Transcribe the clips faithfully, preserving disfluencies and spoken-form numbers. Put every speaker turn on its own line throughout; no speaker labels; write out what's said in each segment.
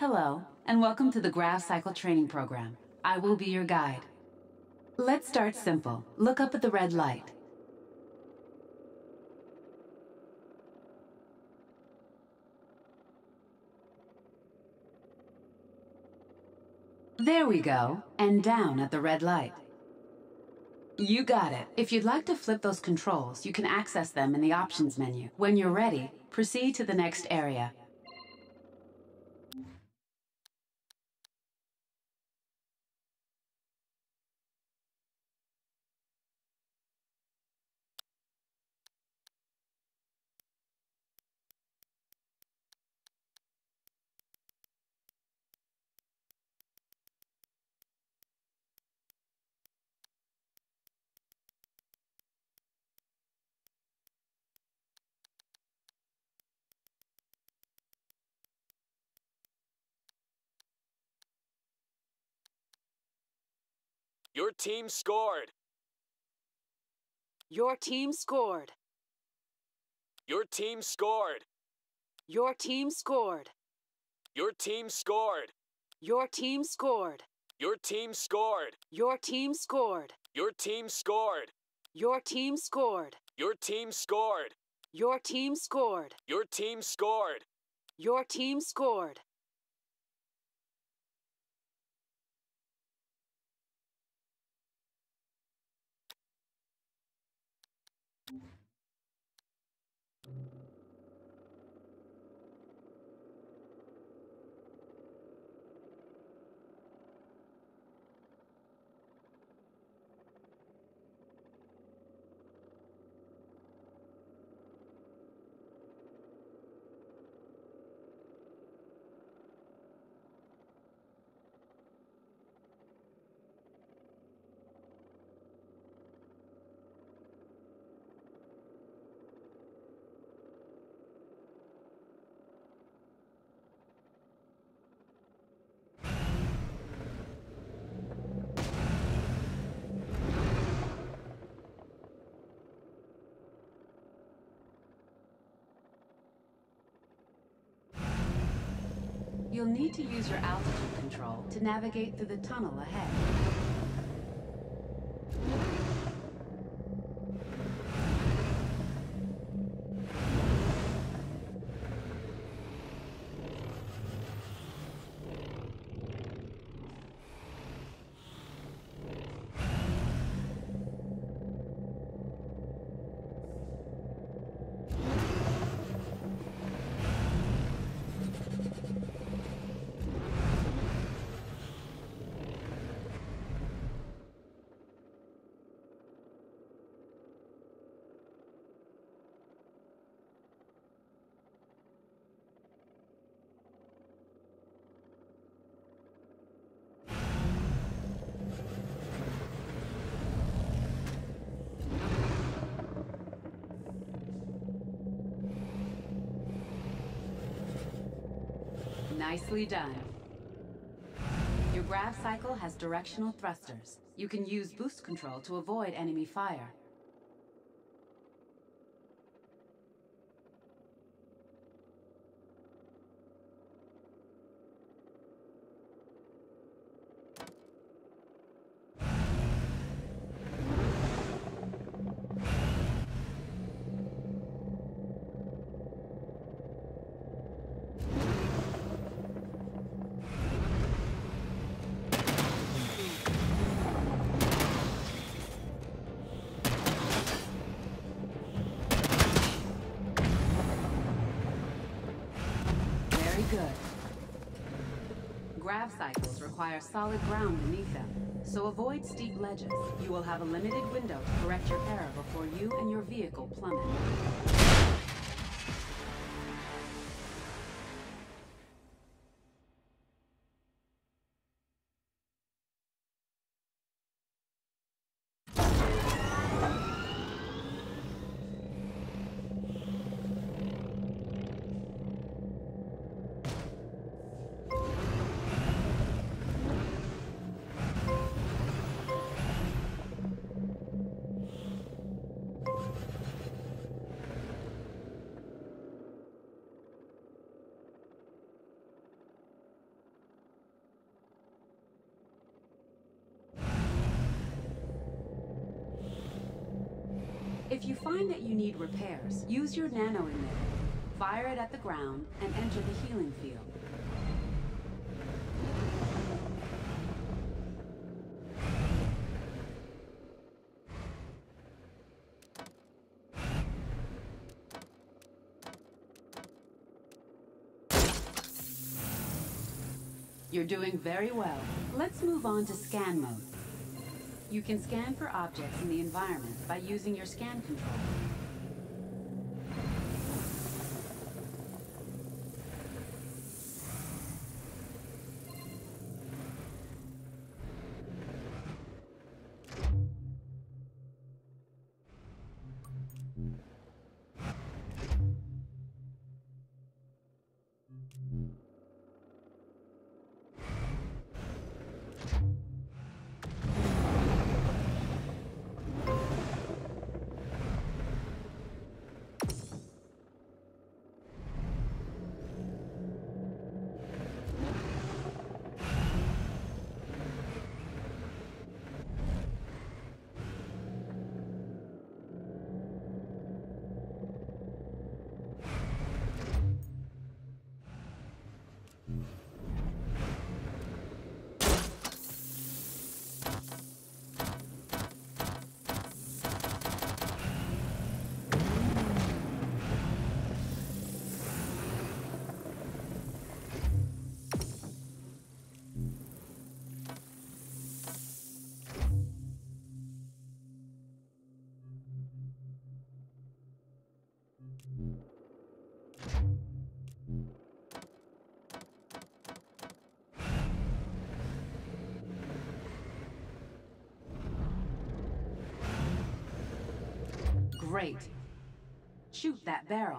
Hello, and welcome to the Grav Cycle Training Program. I will be your guide. Let's start simple. Look up at the red light. There we go, and down at the red light. You got it. If you'd like to flip those controls, you can access them in the options menu. When you're ready, proceed to the next area.
Your team scored.
Your team scored.
Your team scored.
Your team scored.
Your team scored.
Your team scored.
Your team scored.
Your team scored.
Your team scored.
Your team scored.
Your team scored.
Your team scored.
Your team scored.
Your team scored.
You'll need to use your altitude control to navigate through the tunnel ahead. Nicely done. Your grav cycle has directional thrusters. You can use boost control to avoid enemy fire. Good. Grav cycles require solid ground beneath them, so avoid steep ledges. You will have a limited window to correct your error before you and your vehicle plummet. If you find that you need repairs, use your nano emitter, fire it at the ground, and enter the healing field. You're doing very well. Let's move on to scan mode. You can scan for objects in the environment by using your scan control. Great. Shoot that barrel.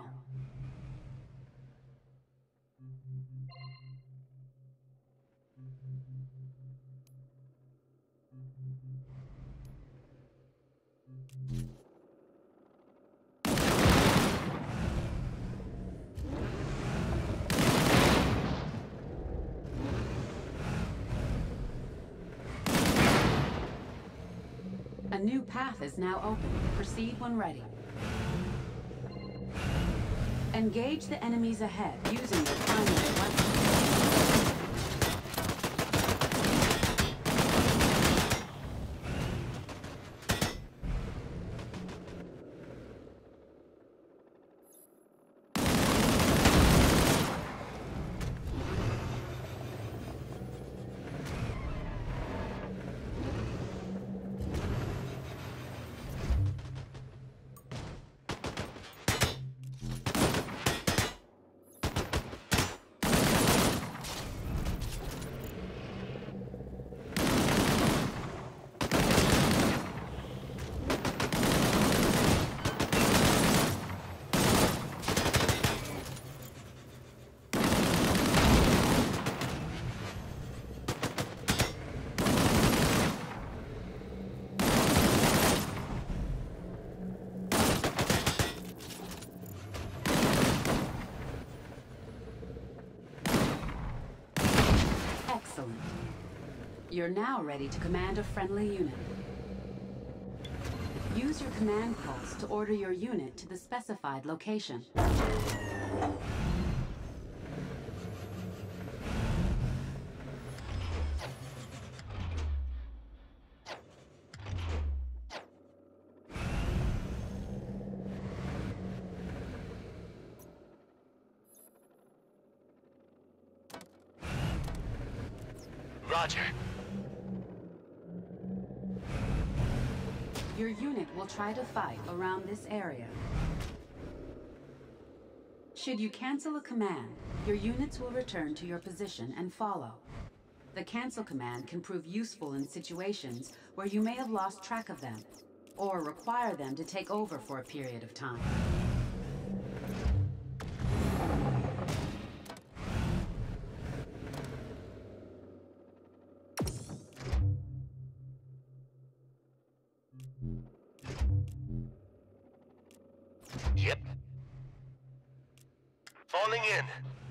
A new path is now open. Proceed when ready. Engage the enemies ahead using your primary weapon. Excellent. You're now ready to command a friendly unit. Use your command pulse to order your unit to the specified location.
Roger.
Your unit will try to fight around this area. Should you cancel a command, your units will return to your position and follow. The cancel command can prove useful in situations where you may have lost track of them, or require them to take over for a period of time.
Yep. Falling in.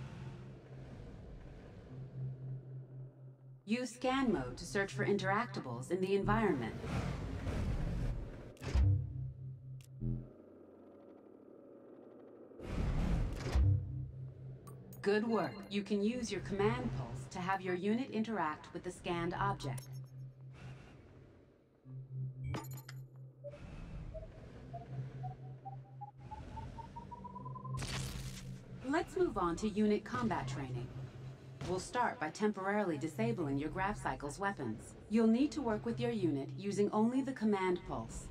Use scan mode to search for interactables in the environment. Good work. You can use your command pulse to have your unit interact with the scanned object. Let's move on to unit combat training. We'll start by temporarily disabling your Grav Cycle's weapons. You'll need to work with your unit using only the command pulse.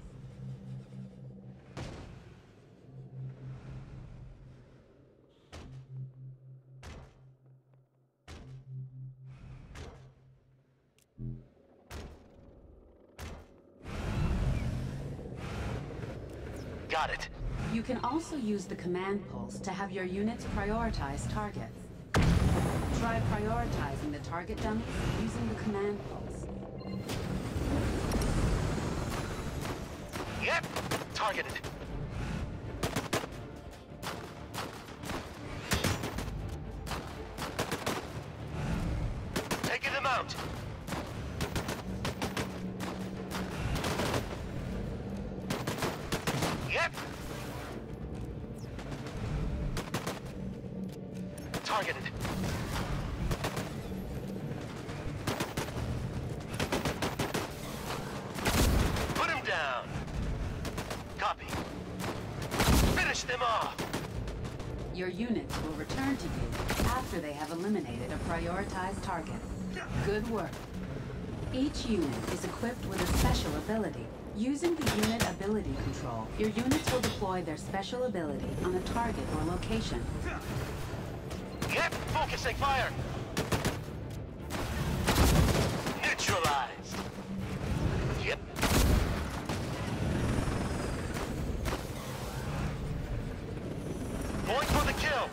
Got it.
You can also use the command pulse to have your units prioritize targets. Try prioritizing the target dummies using the command pulse.
Yep. Targeted. Taking them out. Yep. Targeted. Put him down. Copy. Finish them off.
Your units will return to you after they have eliminated a prioritized target. Good work. Each unit is equipped with a special ability. Using the unit ability control, your units will deploy their special ability on a target or location.
Yep, focusing fire. Neutralized. Yep. Going for the kill.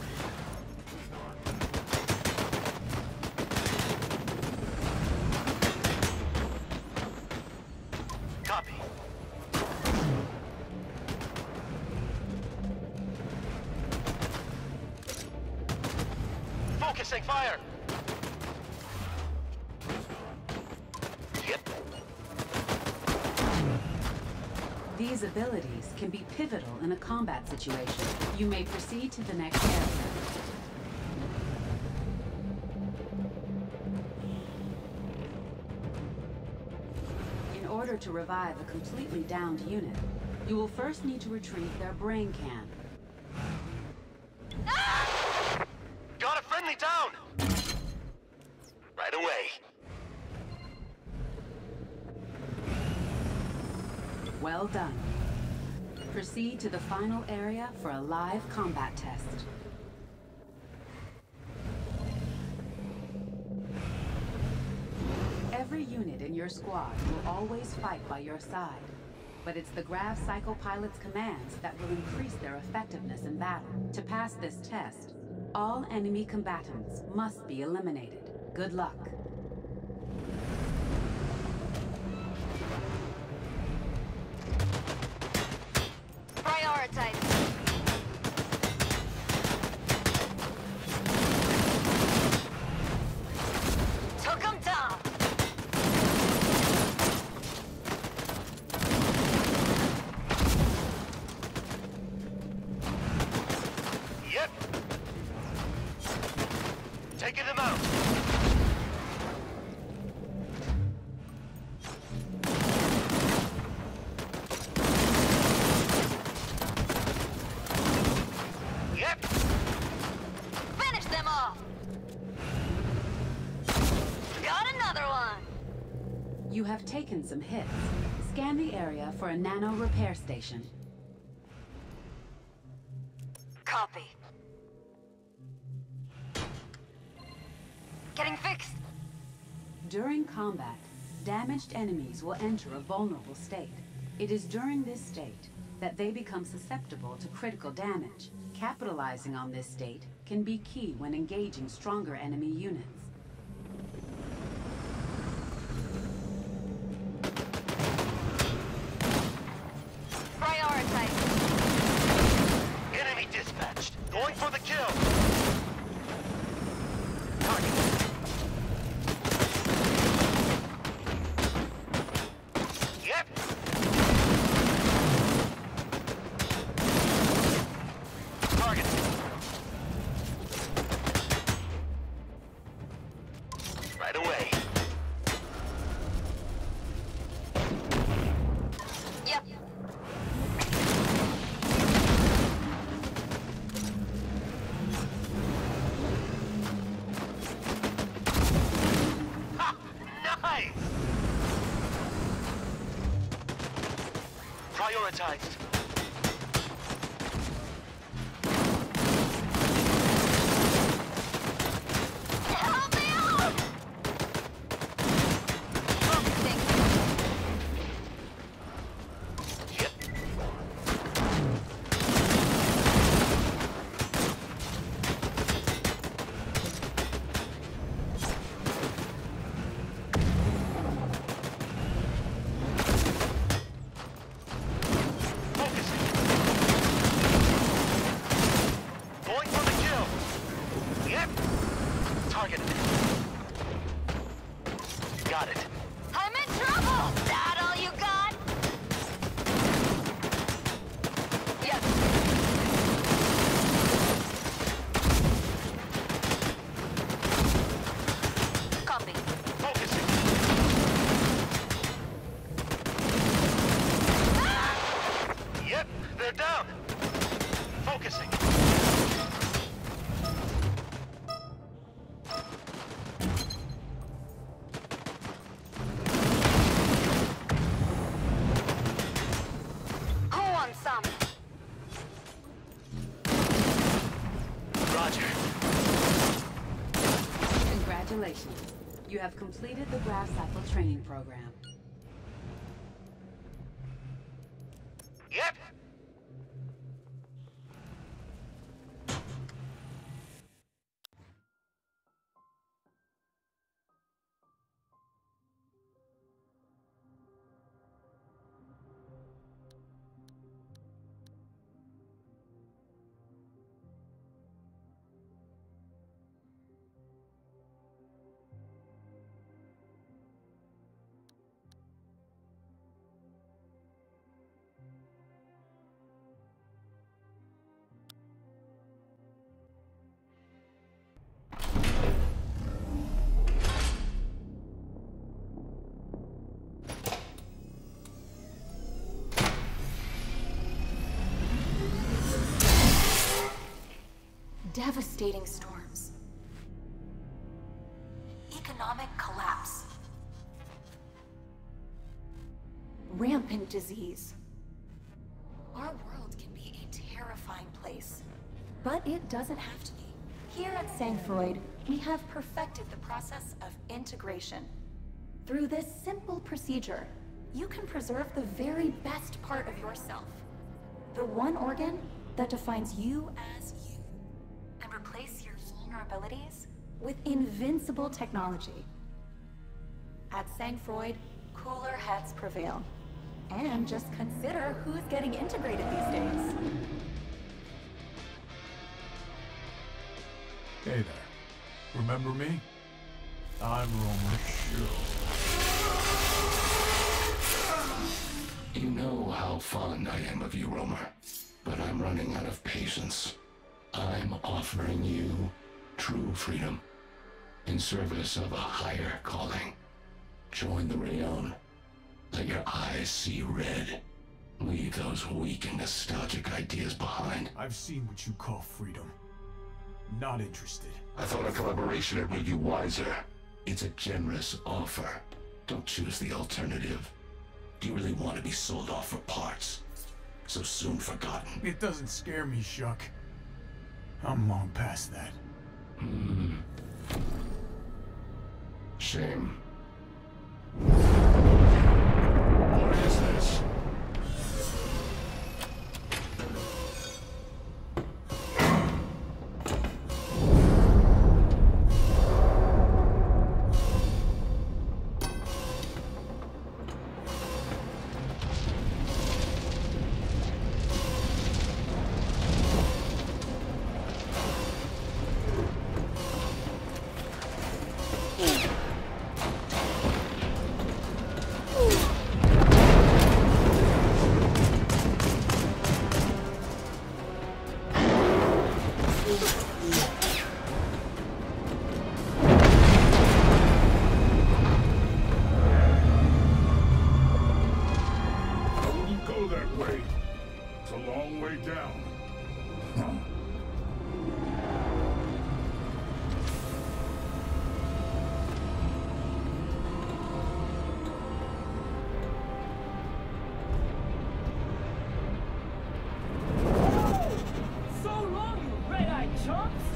Copy. Focusing fire. Yep.
These abilities can be pivotal in a combat situation. You may proceed to the next area. In order to revive a completely downed unit, you will first need to retrieve their brain can.
Got a friendly down. Right away.
Well done. Proceed to the final area for a live combat test. Every unit in your squad will always fight by your side, but it's the Grav Cycle pilot's commands that will increase their effectiveness in battle. To pass this test, all enemy combatants must be eliminated. Good luck.
Prioritize. Took him down.
Yep. Taking them out. Yep.
Finish them off. Got another one.
You have taken some hits. Scan the area for a nano repair station.
Copy. Getting fixed.
During combat, damaged enemies will enter a vulnerable state. It is during this state that they become susceptible to critical damage. Capitalizing on this state can be key when engaging stronger enemy units.
Prioritize.
Enemy dispatched. Going for the kill. Target. Yep. Target. traumatized.
Help me out!
Yep. Focusing. Going for the kill. Yep. Targeted. Got it.
I'm in trouble! That all you got? Yes. Copy.
Focusing. Yep, they're down. Focusing.
Who wants some?
Roger.
Congratulations. You have completed the Brass Apple training program.
Yep.
Devastating storms. Economic collapse. Rampant disease. Our world can be a terrifying place, but it doesn't have to be. Here at Sangfroid, we have perfected the process of integration. Through this simple procedure, you can preserve the very best part of yourself. The one organ that defines you as you. And replace your vulnerabilities with invincible technology. At Sangfroid, cooler heads prevail. And just consider who's getting integrated these days.
Hey there. Remember me? I'm Romer Shield.
You know how fond I am of you, Romer, but I'm running out of patience. I'm offering you true freedom in service of a higher calling. Join the Rayon. Let your eyes see red. Leave those weak and nostalgic ideas behind.
I've seen what you call freedom. Not interested.
I thought a collaboration had made you wiser. It's a generous offer. Don't choose the alternative. Do you really want to be sold off for parts? So soon forgotten.
It doesn't scare me, Shuck. I'm long past that.
Mm. Shame. What is this?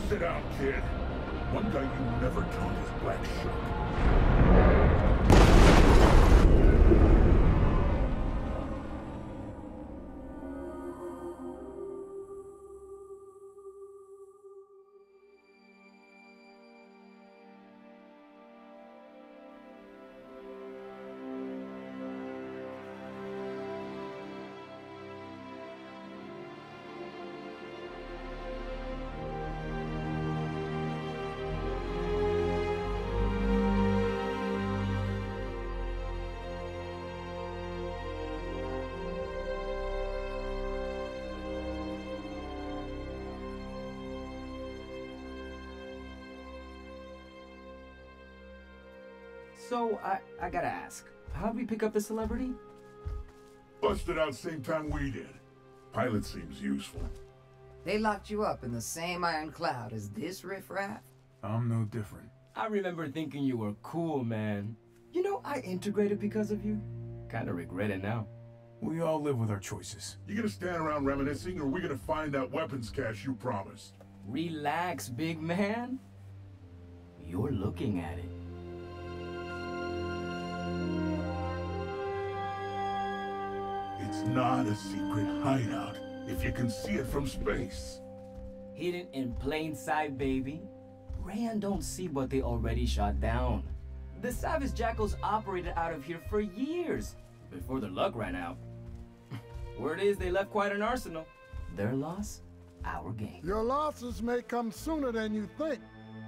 Sit down, kid. One guy you never taught is Black Shuck.
So, I, I gotta ask, how'd we pick up the celebrity?
Busted out same time we did. Pilot seems useful.
They locked you up in the same iron cloud as this riffraff?
I'm no different.
I remember thinking you were cool, man. You know, I integrated because of you. Kinda regret it now.
We all live with our choices. You gonna stand around reminiscing, or are we gonna find that weapons cache you promised?
Relax, big man. You're looking at it.
It's not a secret hideout, if you can see it from space.
Hidden in plain sight, baby. Rayan don't see what they already shot down. The Savage Jackals operated out of here for years, before their luck ran out. Word is they left quite an arsenal. Their loss, our gain.
Your losses may come sooner than you think.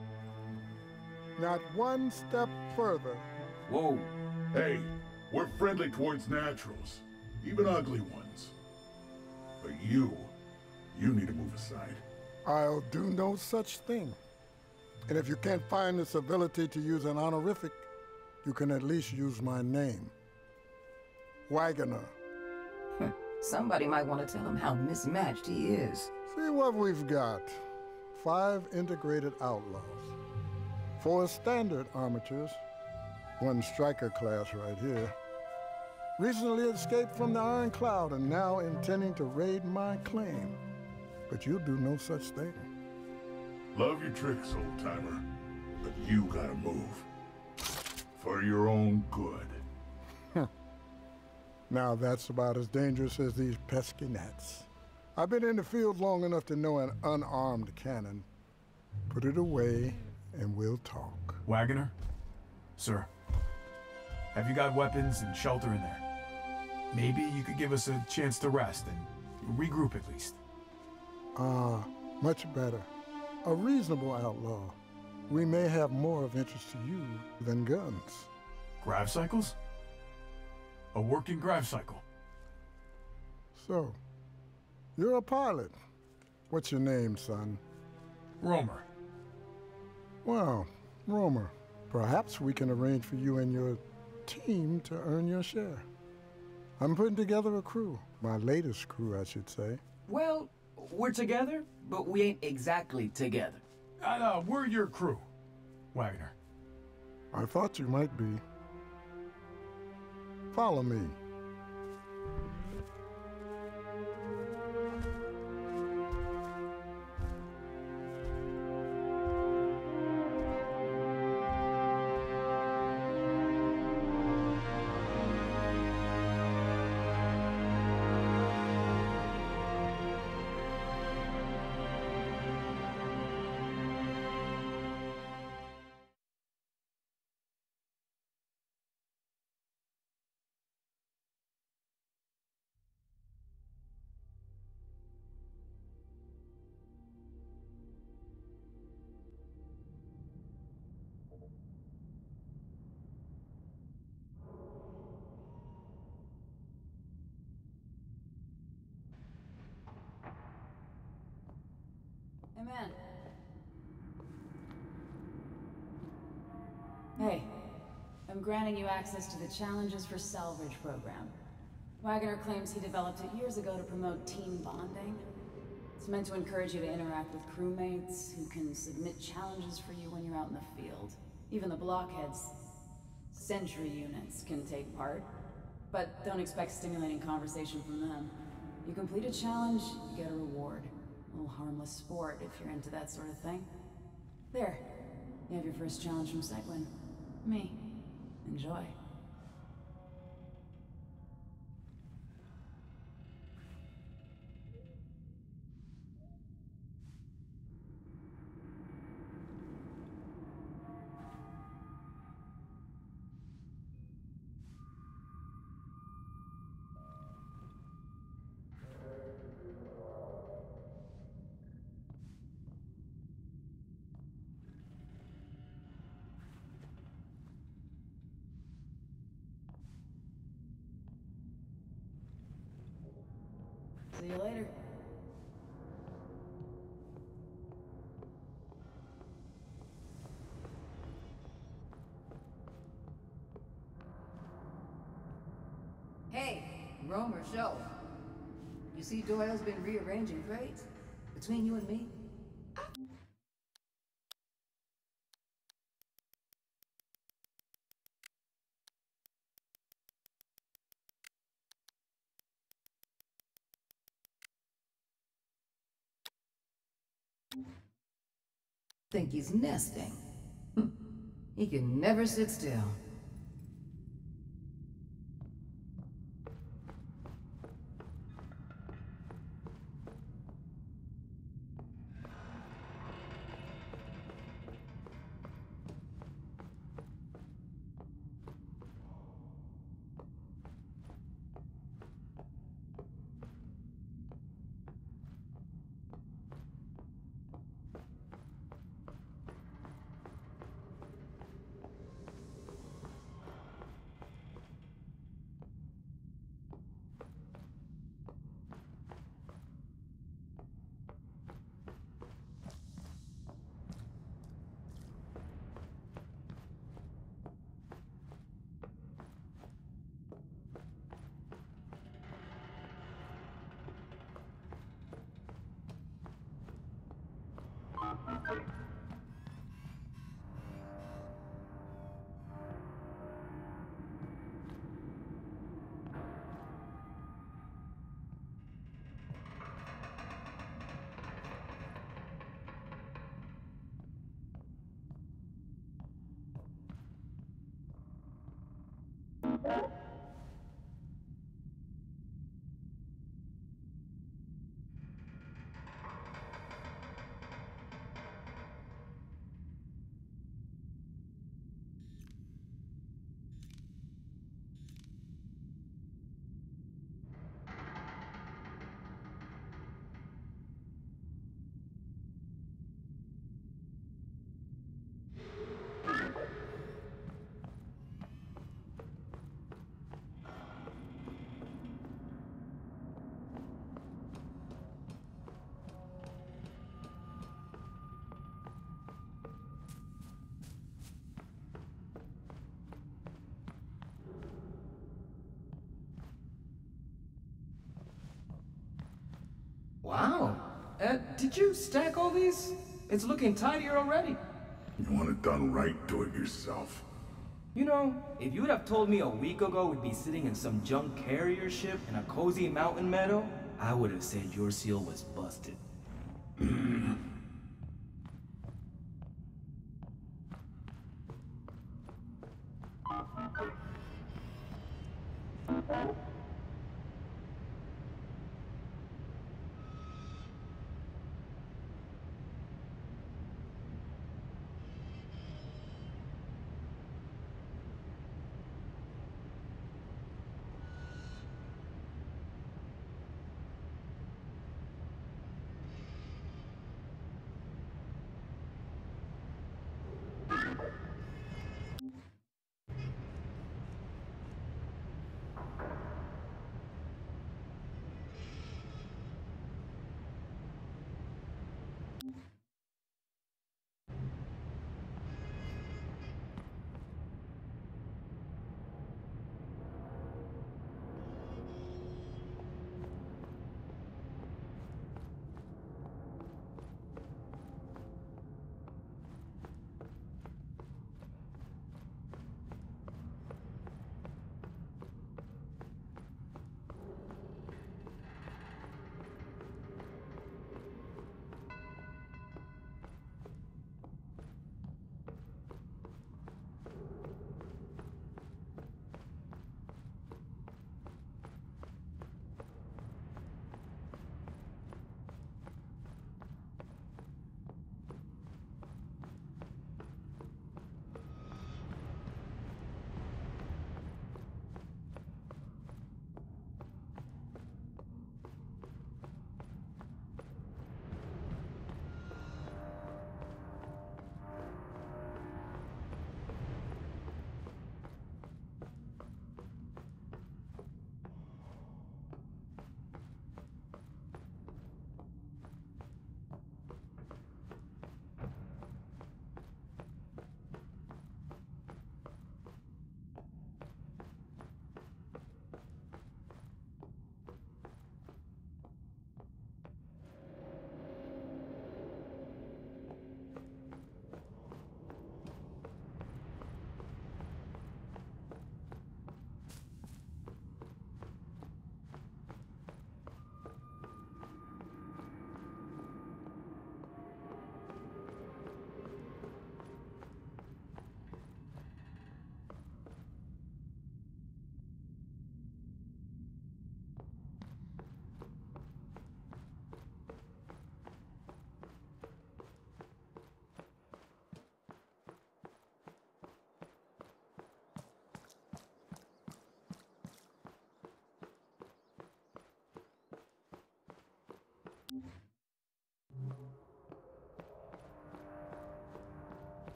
Not one step further.
Whoa.
Hey, we're friendly towards naturals, even ugly ones. But you, you need to move aside.
I'll do no such thing. And if you can't find the civility to use an honorific, you can at least use my name. Wagoner.
Somebody might want to tell him how mismatched he is.
See what we've got. Five integrated outlaws. Four standard armatures. One striker class right here. Recently escaped from the Iron Cloud and now intending to raid my claim. But you'll do no such thing.
Love your tricks, old-timer, but you gotta move. For your own good.
Now that's about as dangerous as these pesky gnats. I've been in the field long enough to know an unarmed cannon. Put it away and we'll talk.
Wagoner? Sir, have you got weapons and shelter in there? Maybe you could give us a chance to rest and regroup at least.
Ah, much better. A reasonable outlaw. We may have more of interest to you than guns.
Grav cycles? A working grav cycle.
So, you're a pilot. What's your name, son?
Romer.
Well, Romer, perhaps we can arrange for you and your team to earn your share. I'm putting together a crew. My latest crew, I should say.
Well, we're together, but we ain't exactly together.
Uh, no, we're your crew, Wagoner.
I thought you might be. Follow me.
Hey, man. Hey, I'm granting you access to the Challenges for Salvage program. Wagoner claims he developed it years ago to promote team bonding. It's meant to encourage you to interact with crewmates who can submit challenges for you when you're out in the field. Even the blockheads, sentry units, can take part. But don't expect stimulating conversation from them. You complete a challenge, you get a reward. A little harmless
harmless sport if you're into that sort of thing. There. You have your first challenge from Segwin. Me. Enjoy. See you later.
Hey, Romer, show. You see Doyle's been rearranging crates? Between you and me? Think he's nesting. He can never sit still.
Wow. Uh, did you stack all these? It's looking tidier already.
You want it done right, do it yourself.
You know, if you would have told me a week ago we'd be sitting in some junk carrier ship in a cozy mountain meadow, I would have said your seal was busted.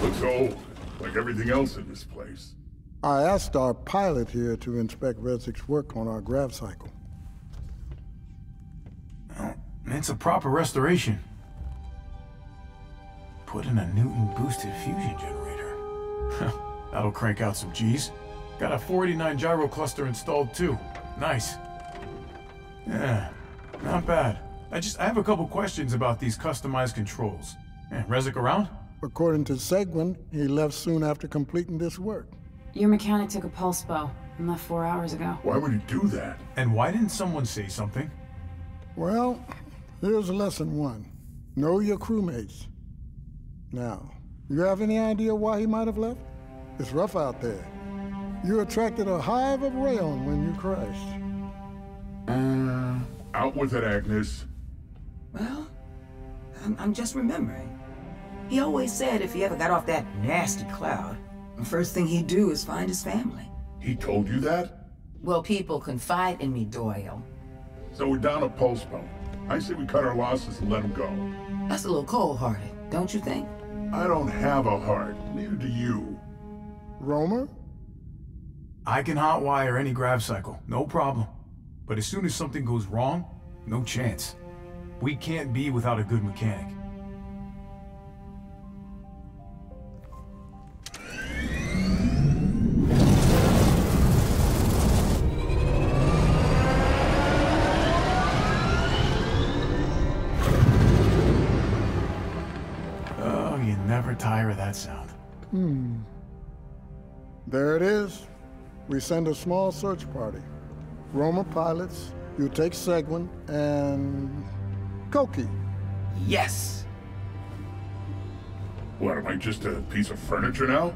Looks old, like everything else in this place.
I asked our pilot here to inspect Rezzik's work on our grav cycle.
Well, it's a proper restoration. Put in a Newton-boosted fusion generator. That'll crank out some G's. Got a four eighty-nine gyro cluster installed too. Nice. Yeah, not bad. I just, I have a couple questions about these customized controls. Yeah, Rezzik around?
According to Seguin, he left soon after completing this work.
Your mechanic took a pulse bow and left four hours ago.
Why would he do that?
And why didn't someone say something?
Well, here's lesson one. Know your crewmates. Now, you have any idea why he might have left? It's rough out there. You attracted a hive of rayon when you crashed.
Uh, out with it, Agnes.
Well, I'm, I'm just remembering. He always said if he ever got off that nasty cloud, the first thing he'd do is find his family.
He told you that?
Well, people confide in me, Doyle.
So we're down a pulse bone. I say we cut our losses and let him go.
That's a little cold-hearted, don't you think?
I don't have a heart. Neither do you.
Romer?
I can hotwire any grav cycle, no problem. But as soon as something goes wrong, no chance. We can't be without a good mechanic. Oh, you never tire of that sound.
Hmm. There it is. We send a small search party. Romer pilots, you take Seguin, and... Koki.
Yes!
What, am I just a piece of furniture now?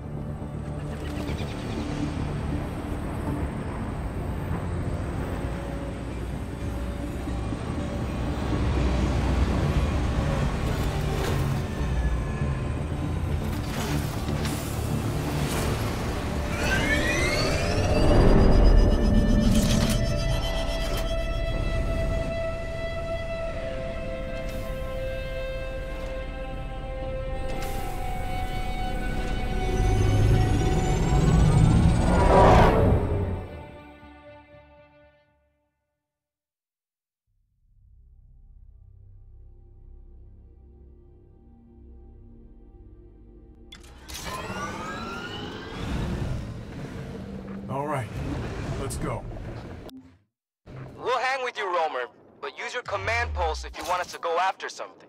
All right, let's go.
We'll hang with you, Romer, but use your command pulse if you want us to go after something.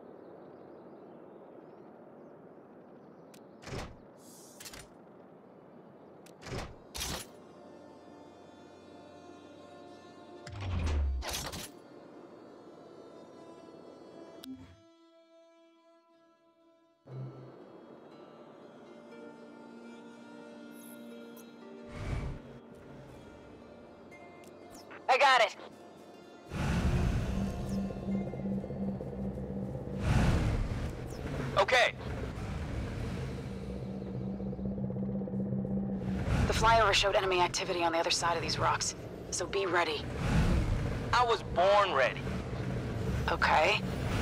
I got it.
Okay.
The flyover showed enemy activity on the other side of these rocks, so be ready.
I was born ready.
Okay.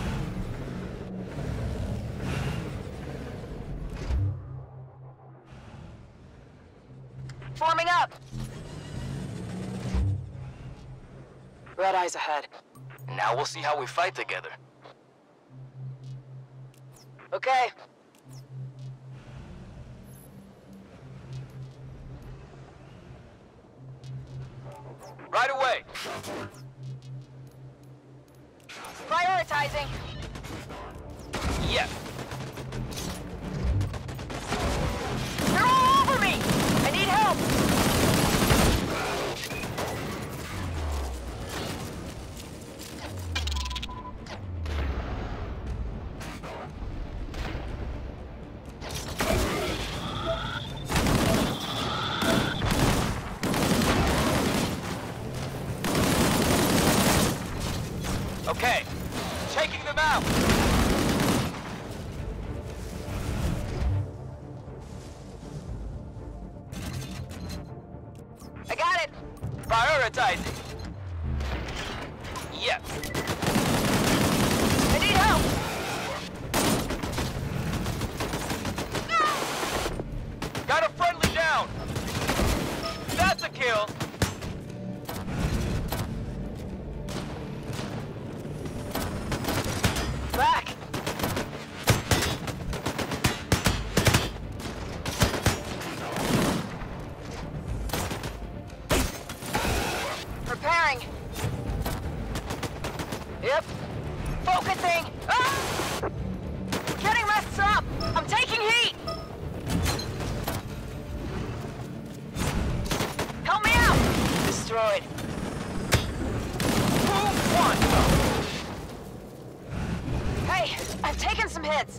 Forming up.
Red eyes ahead.
Now we'll see how we fight together.
Okay.
Right away.
Prioritizing.
Yeah.
They're all over me! I need help!
Okay, taking them out.
I got it!
Prioritizing. Yep.
I need help!
some hits.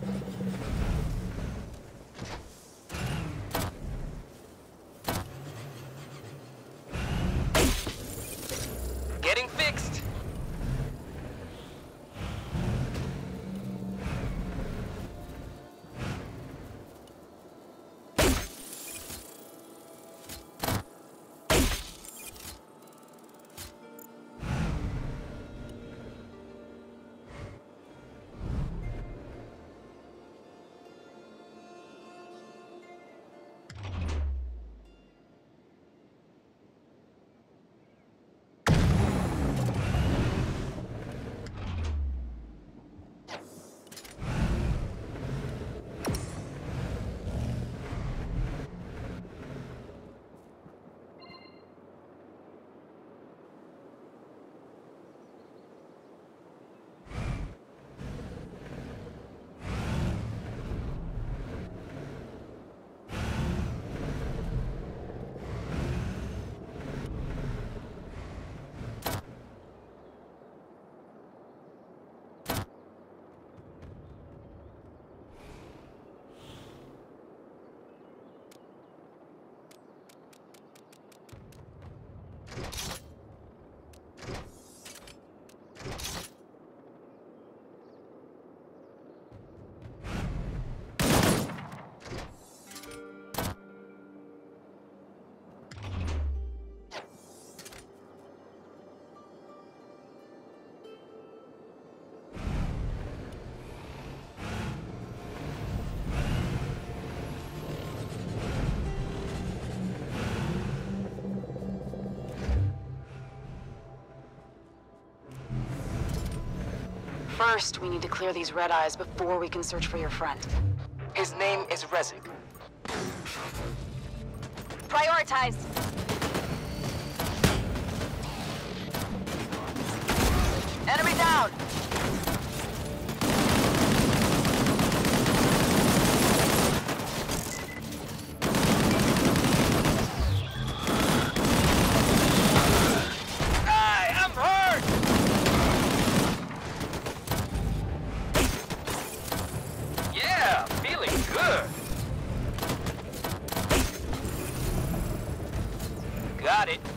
Getting fixed.
First, we need to clear these red eyes before we can search for your friend.
His name is Rezik.
Prioritize.
Enemy down!
Got it.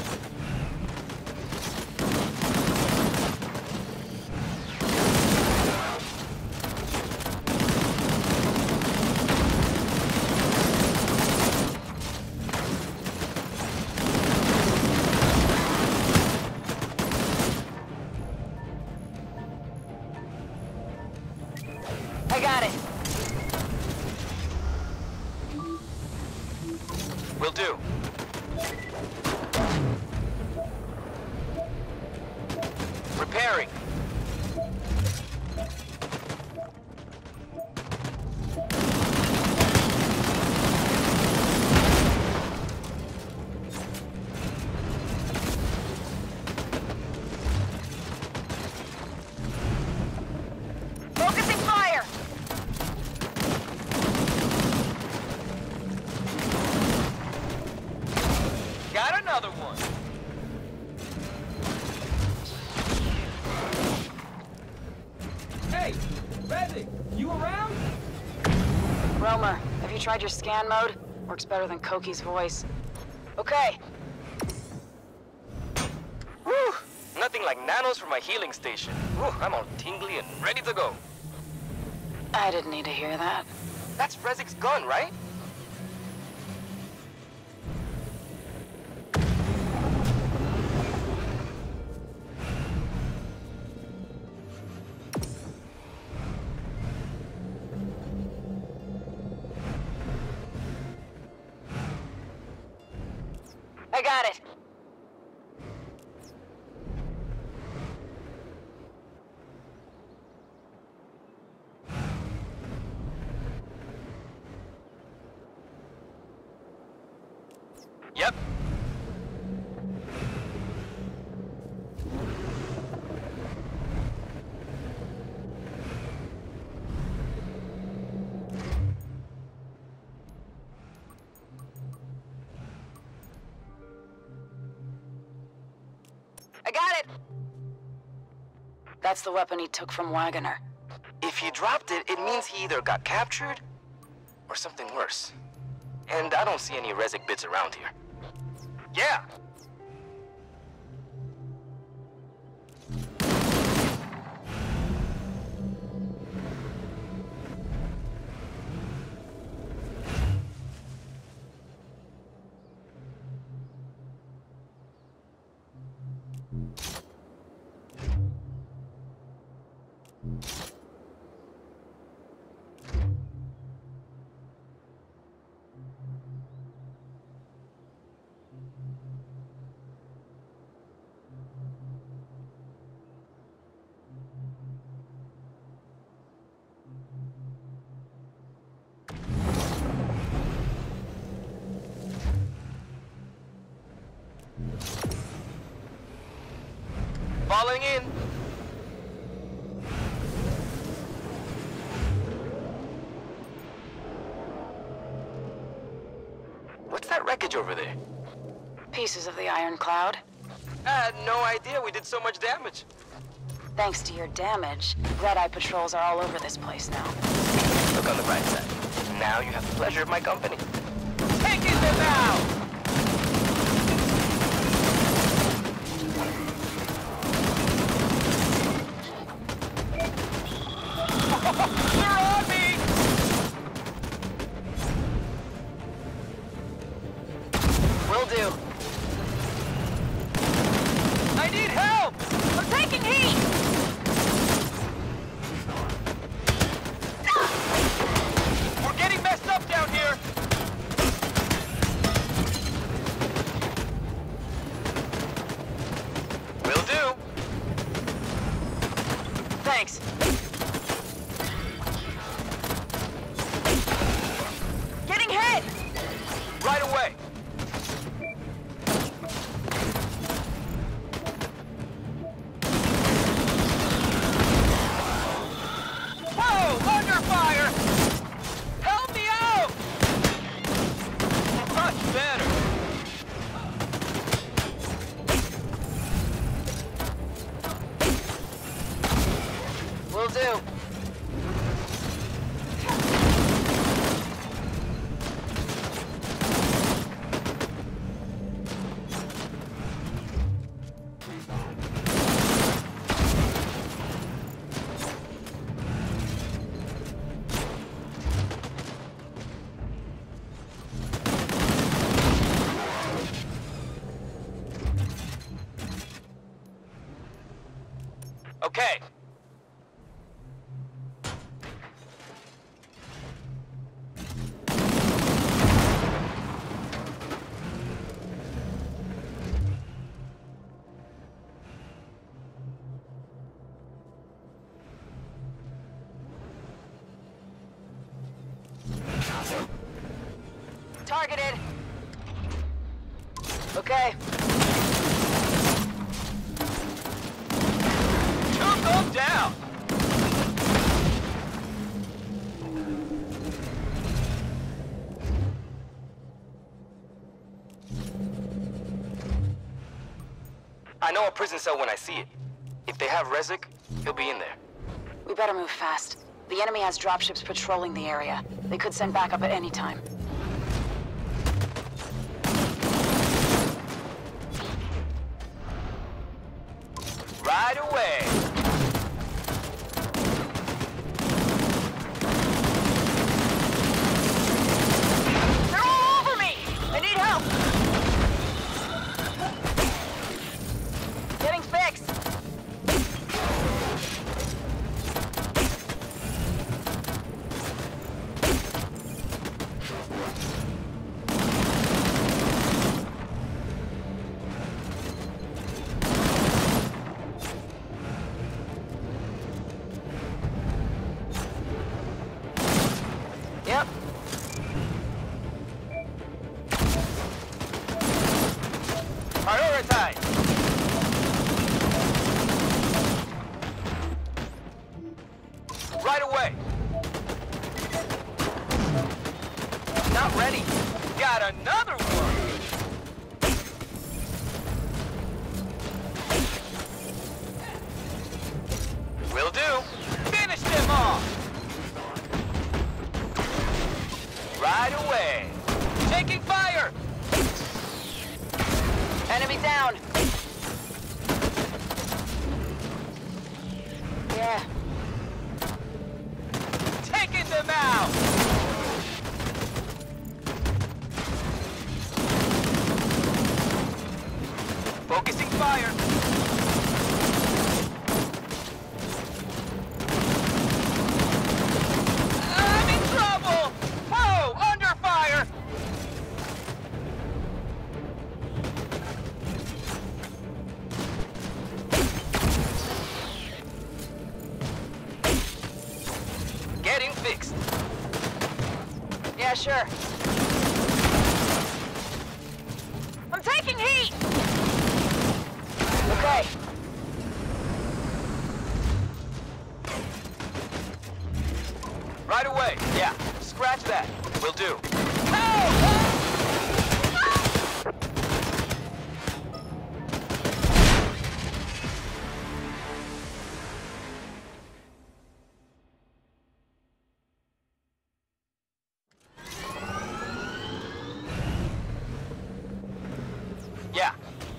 I got it.
Will do. Repairing.
Focusing fire.
Got another one.
Hey, Rezik, you around?
Romer, have you tried your scan mode? Works better than Koki's voice. Okay.
Whew! Nothing like nanos for my healing station. Whew, I'm all tingly and ready to go.
I didn't need to hear that.
That's Rezik's gun, right?
I got it.
Yep.
I got it! That's the weapon he took from Wagoner.
If If he dropped it, it means he either got captured or something worse. And I don't see any Rezik bits around here. Yeah! Falling in. What's that wreckage over there?
Pieces of the Iron Cloud.
I had no idea we did so much damage.
Thanks to your damage, Red-Eye patrols are all over this place now.
Look on the bright side. Now you have the pleasure of my company. Taking them out! They're on me! Will do. I need help!
I'm taking heat!
We're getting messed up down here! Will do.
Thanks.
Getting hit!
Right away! Whoa! Under fire! Help me out! Much better!
Will do.
Okay.
Targeted. Okay.
Took them down! I know a prison cell when I see it. If they have Rezik, he'll be in there.
We better move fast. The enemy has dropships patrolling the area. They could send backup at any time.
Right away!
They're all over me! I need help!
Getting fixed!
Yep. Prioritize! Right away! Not ready. Got another one! Will do. Finish them off! Right away. Taking fire!
Enemy down. Yeah.
Taking them out! Focusing fire. I'm in trouble! Whoa! Under fire! Getting fixed.
Yeah, sure. I'm taking heat! Okay.
Right away. Yeah, scratch that. Will do. Yeah.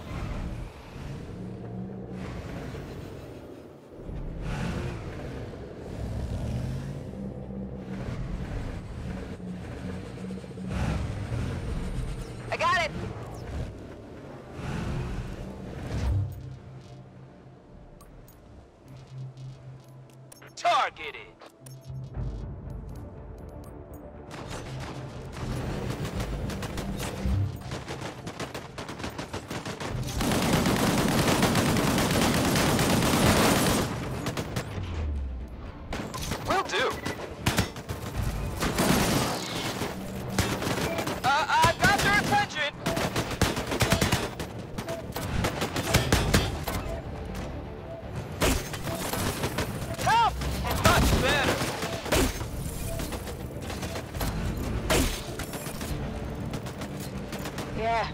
I got it!
Targeted. Will do. Uh, I've got their attention. Help! Much better.
Yeah.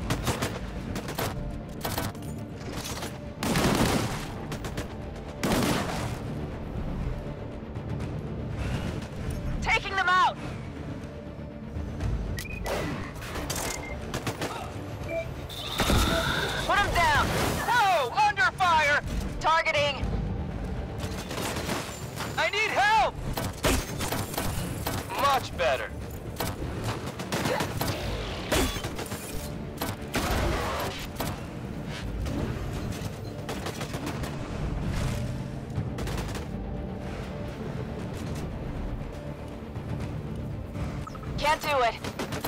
Taking them out! Put them down!
Whoa! Under fire!
Targeting!
I need help! Much better.
Can't do it.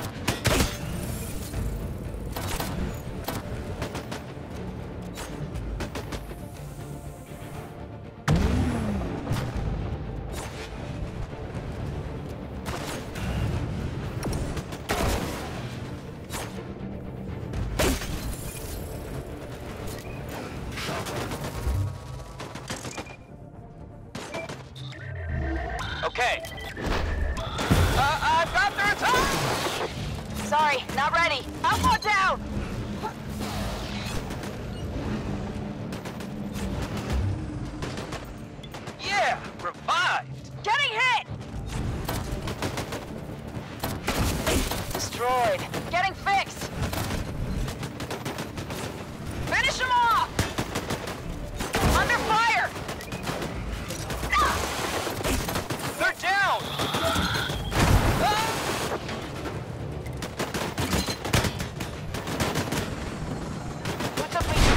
Okay. Uh, I've got their attack!
Sorry, not ready. Outlaw down!
Yeah! Revived!
Getting hit! Destroyed. Getting fixed! Finish him off! Under fire!
They're down!
Who took me?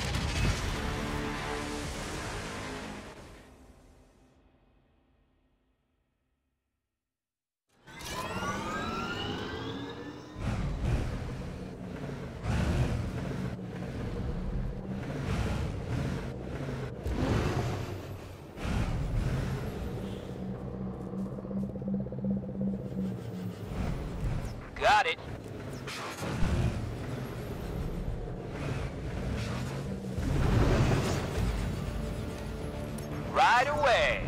Got it. Right away.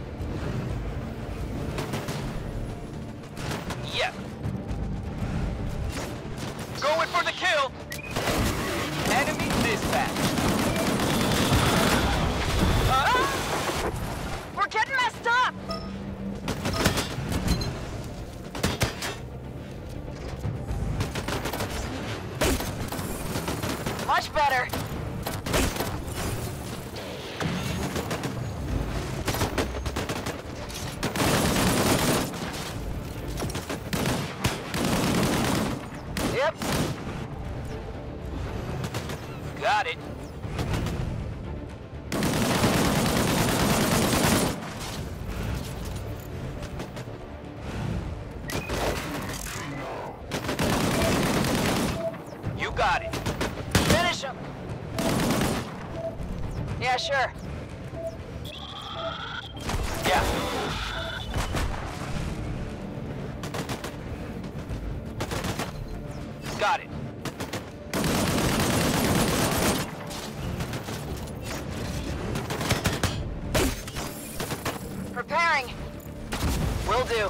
Yep. Going for the kill. Enemy dispatch. Uh,
We're getting messed up! Yeah, sure.
Yeah. Got it.
Preparing. Will do.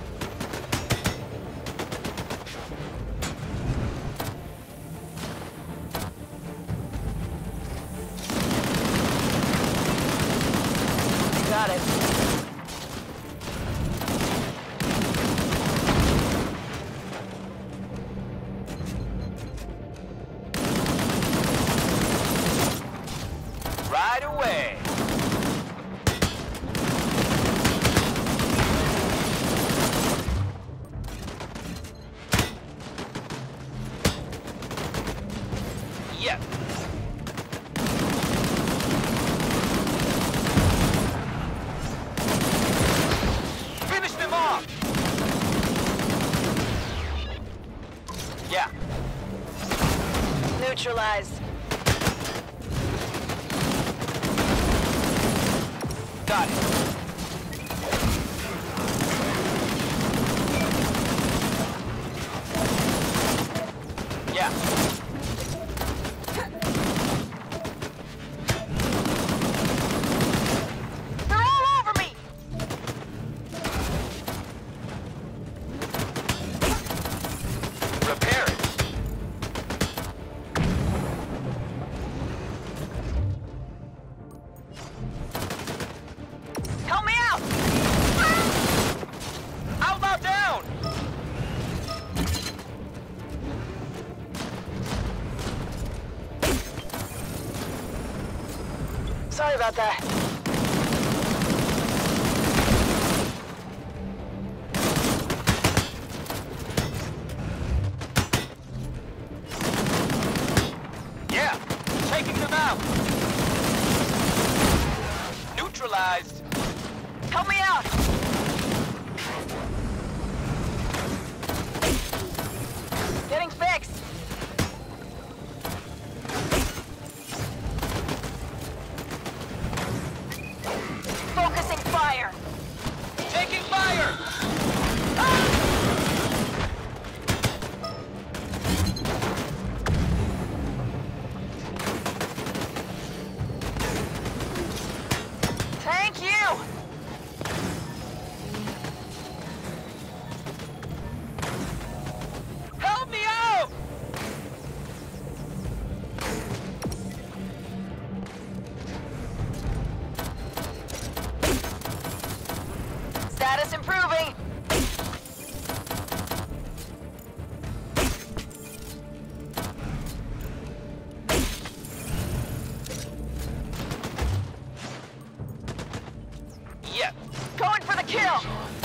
Got it.
Right away. Yep. Finish them off. Yeah.
Neutralized.
Got it. Yeah.
They're all over me!
Repair it.
Help me out!
Outlaw down!
Sorry about that.
Yeah, taking them out. Neutralized.
Help me out! Getting fixed. Focusing fire.
Taking fire.
Thank you!
Help me out!
Status improving.
Yep.
Going for the kill.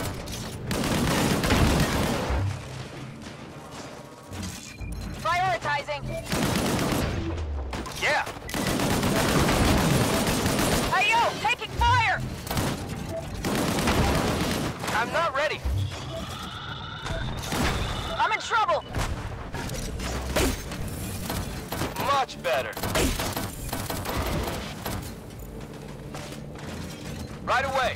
Prioritizing.
Yeah.
Hey yo, taking fire.
I'm not ready.
I'm in trouble.
Much better. Right away.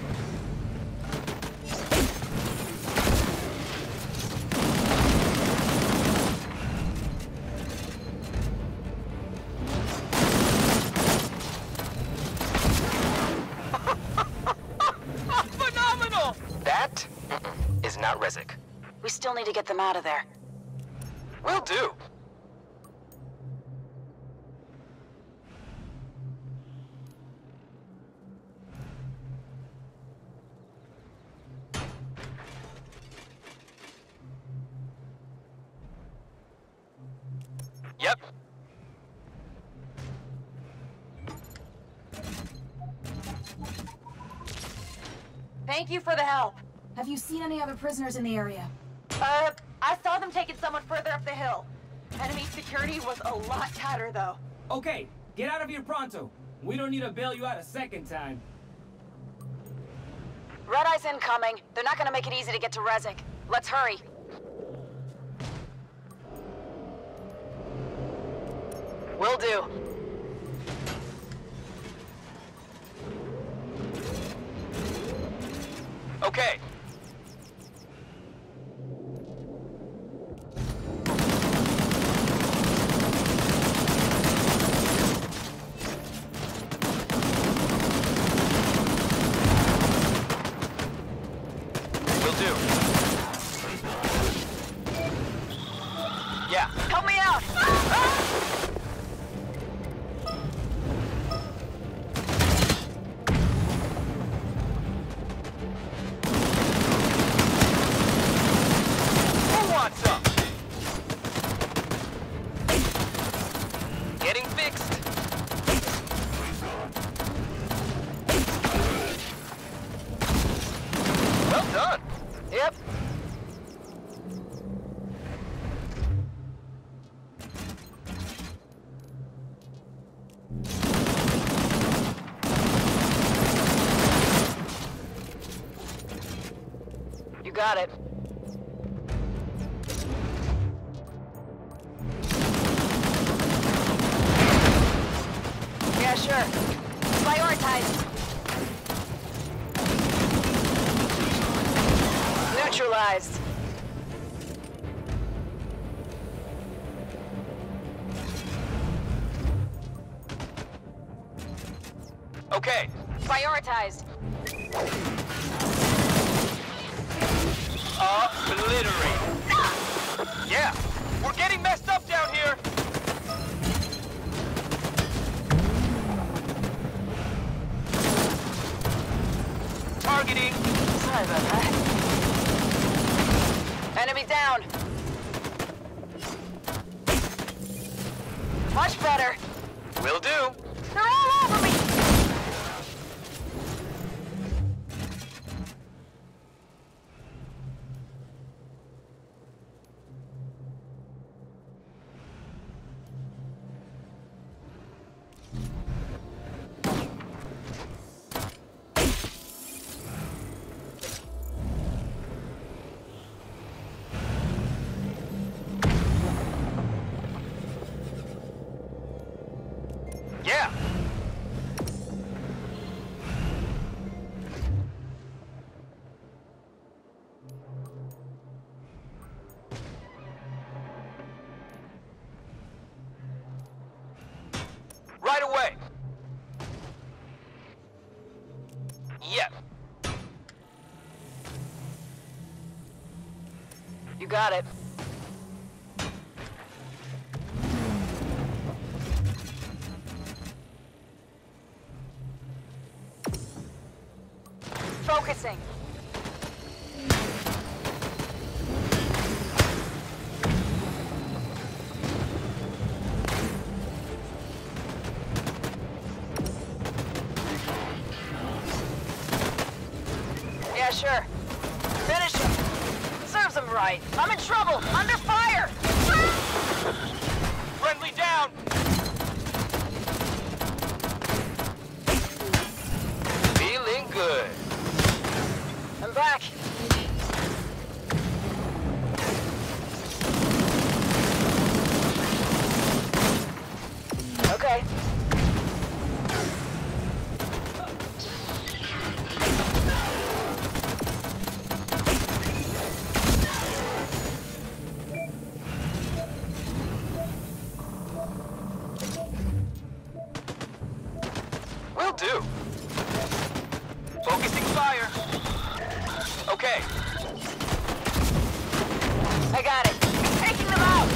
Phenomenal! That mm-mm, is not Rezek.
We still need to get them out of there.
Will do. Yep.
Thank you for the help. Have you seen any other prisoners in the area?
Uh, I saw them taking someone further up the hill. Enemy security was a lot tighter, though.
Okay, get out of here pronto. We don't need to bail you out a second time.
Red Eye's incoming. They're not gonna make it easy to get to Rezek. Let's hurry. Will do.
Okay. Will do. Yeah.
Help me out! Ah!
Who wants some? Getting fixed. Well done.
Yep. You got it. Yeah, sure. Prioritize. Neutralized.
Okay.
Prioritized.
Obliterate. Yeah, we're getting messed up down here. Targeting.
Sorry about that. Enemy down. Much better.
Will do.
They're all over me.
Yeah. Right away. Yep.
You got it. Focusing. Yeah, sure. Finish him. Serves him right. I'm in trouble. Under fire.
Friendly down. Feeling good.
I'm back. Okay.
Will do. Focusing fire. Okay.
I got it. Taking them out.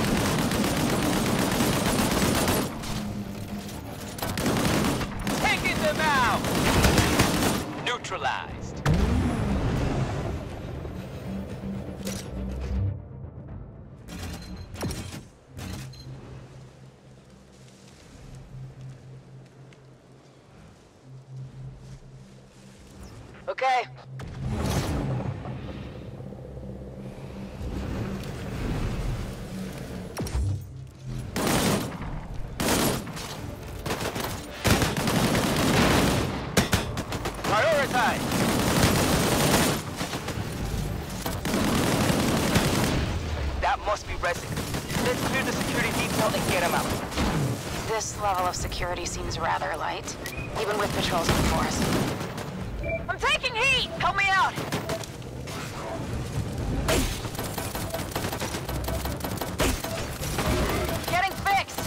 Taking them out. Neutralized.
Okay.
Prioritize. That must be Resig. Let's clear the security detail and get him out.
This level of security seems rather light, even with patrols in the forest.
I'm taking heat! Help me out! Getting fixed!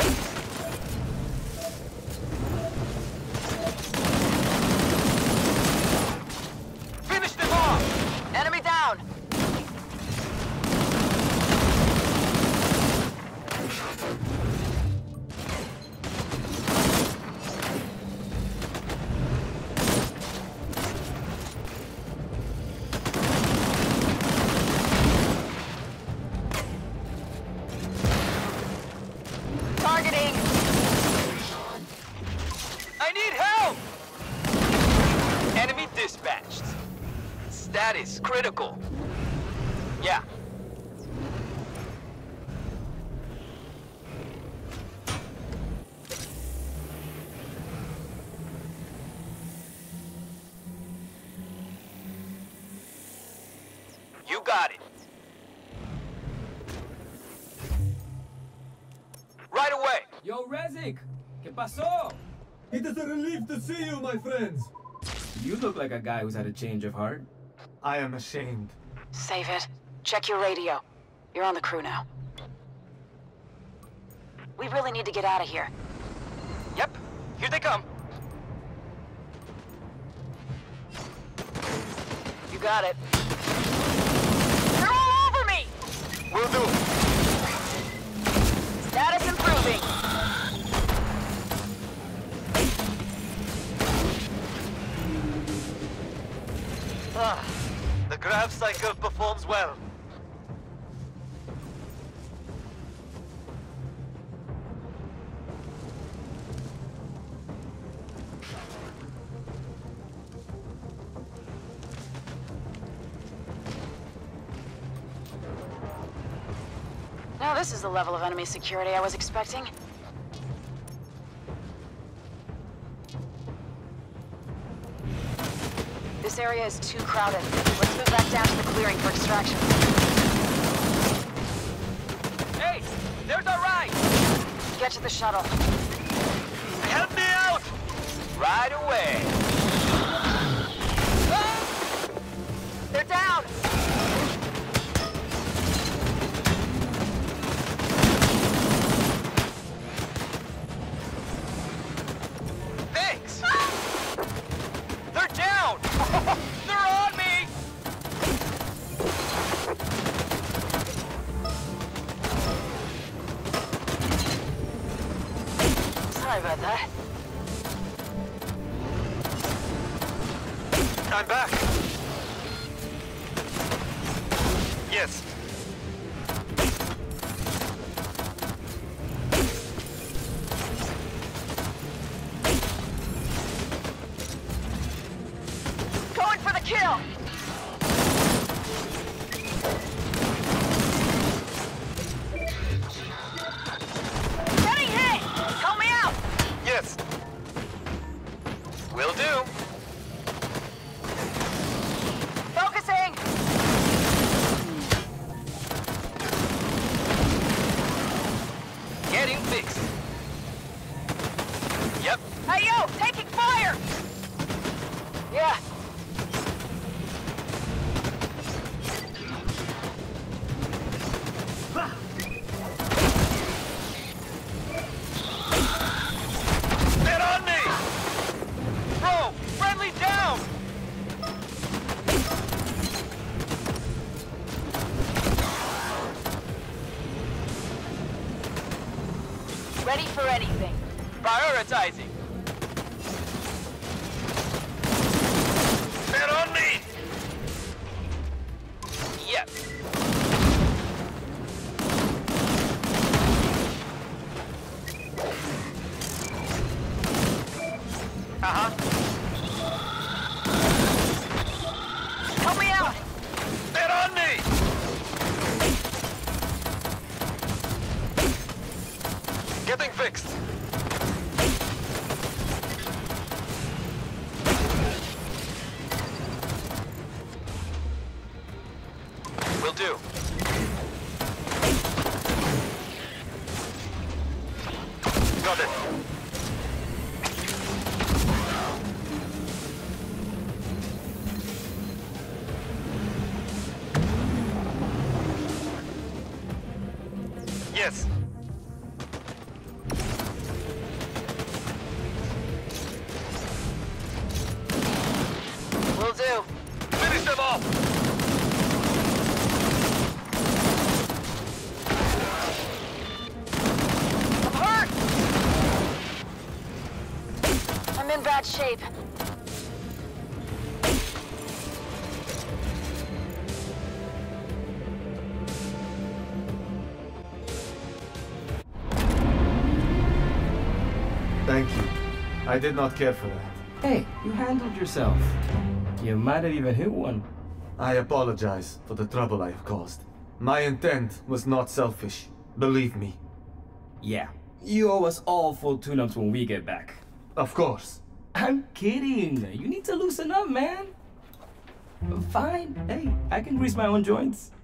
Finish them off!
Enemy down! Targeting!
I need help! Enemy dispatched. Status critical. Yeah. You got it. Right away.
Yo, Rezik! ¿Qué pasó?
It is a relief to see you, my friends.
You look like a guy who's had a change of heart.
I am ashamed.
Save it. Check your radio. You're on the crew now. We really need to get out of here.
Yep, here they come.
You got it. They're all over me!
Will do.
Status improving.
Ah, the grav cycle performs well.
Now this is the level of enemy security I was expecting. This area is too crowded. Let's move back down to the clearing for extraction.
Hey, there's our ride.
Get to the shuttle.
Help me out. Right away.
Ah! They're down!
Thanks. They're down. They're on me.
Sorry about that.
I'm back. Yes.
Going for the kill! Getting hit! Help me out!
Yes.
Will do.
Focusing!
Getting fixed. Yep.
Hey, yo! Taking fire! Yeah.
They're on me!
Bro, friendly down!
Ready for anything.
Prioritizing.
They're on me!
Yep.
Uh-huh.
Help me out!
They're on me! Getting fixed.
Will do.
Got it. Yes.
Will do.
Finish them off!
I'm hurt! I'm in bad shape.
Thank you. I did not care for that.
Hey, you handled yourself. You might have even hit one.
I apologize for the trouble I have caused. My intent was not selfish. Believe me.
Yeah, you owe us all full tune-ups when we get back.
Of course.
I'm kidding. You need to loosen up, man. Fine. Hey, I can grease my own joints.